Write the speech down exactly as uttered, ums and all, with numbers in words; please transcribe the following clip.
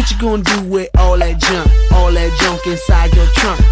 What you gonna do with all that junk, all that junk inside your trunk?